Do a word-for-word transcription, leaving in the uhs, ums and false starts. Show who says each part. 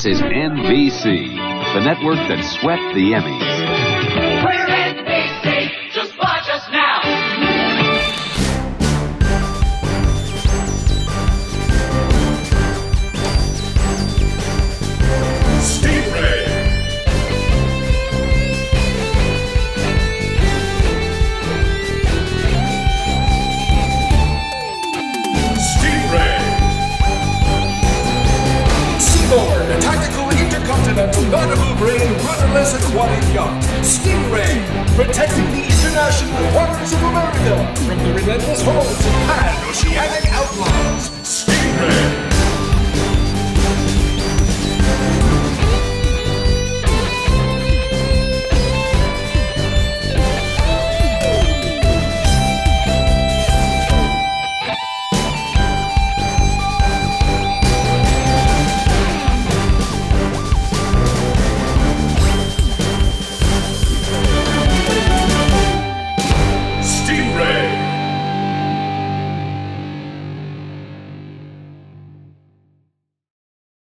Speaker 1: This is N B C, the network that swept the Emmys.
Speaker 2: We're N B C. Just watch us now.
Speaker 3: Stingray. Stingray.
Speaker 4: Seaboard, a tactical intercontinental non-maneuvering rudderless aquatic yacht. Stingray, protecting the international waters of America from the relentless hordes of pan-oceanic outlaws.
Speaker 3: Stingray.